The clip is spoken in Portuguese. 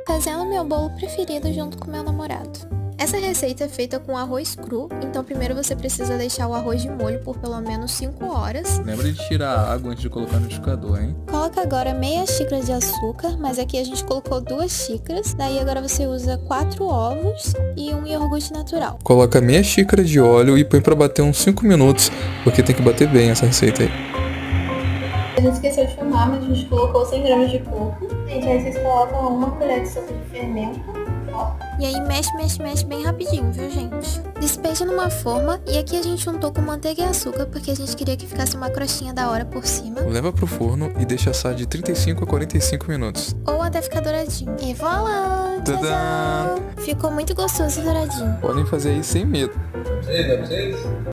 Fazendo meu bolo preferido junto com meu namorado. Essa receita é feita com arroz cru, então primeiro você precisa deixar o arroz de molho por pelo menos 5 horas. Lembra de tirar a água antes de colocar no liquidificador, hein? Coloca agora meia xícara de açúcar, mas aqui a gente colocou 2 xícaras. Daí agora você usa 4 ovos e um iogurte natural. Coloca meia xícara de óleo e põe pra bater uns 5 minutos, porque tem que bater bem essa receita aí. A gente esqueceu de filmar, mas a gente colocou 100 gramas de coco. Gente, aí vocês colocam uma colher de sopa de fermento. Ó. E aí mexe bem rapidinho, viu, gente? Despeja numa forma e aqui a gente juntou com manteiga e açúcar porque a gente queria que ficasse uma crostinha da hora por cima. Leva pro forno e deixa assar de 35 a 45 minutos. Ou até ficar douradinho. E voilà! Tadã! Ficou muito gostoso e douradinho. Podem fazer aí sem medo. Dá pra vocês?